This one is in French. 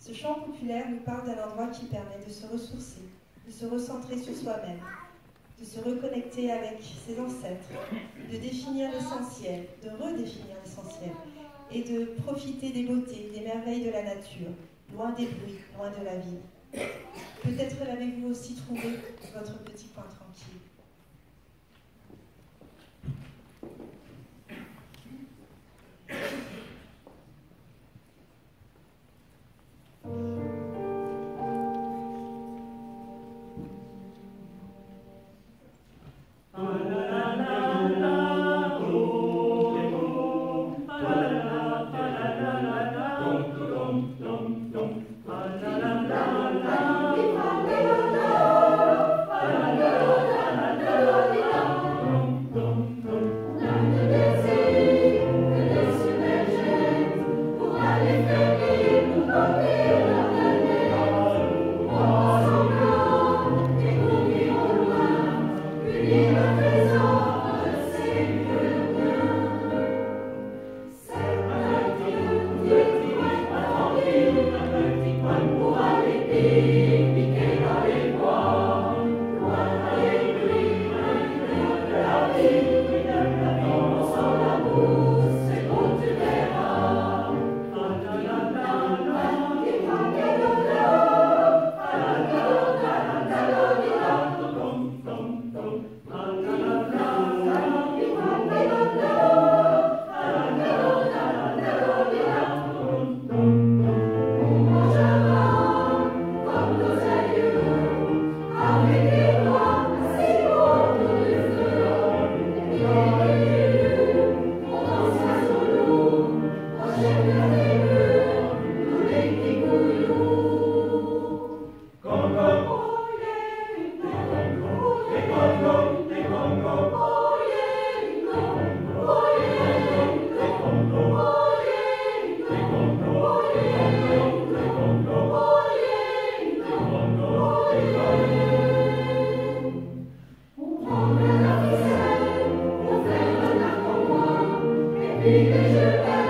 Ce chant populaire nous parle d'un endroit qui permet de se ressourcer, de se recentrer sur soi-même, de se reconnecter avec ses ancêtres, de définir l'essentiel, de redéfinir l'essentiel, et de profiter des beautés, des merveilles de la nature, loin des bruits, loin de la ville. Peut-être l'avez-vous aussi trouvé, votre petit coin tranquille. Because you're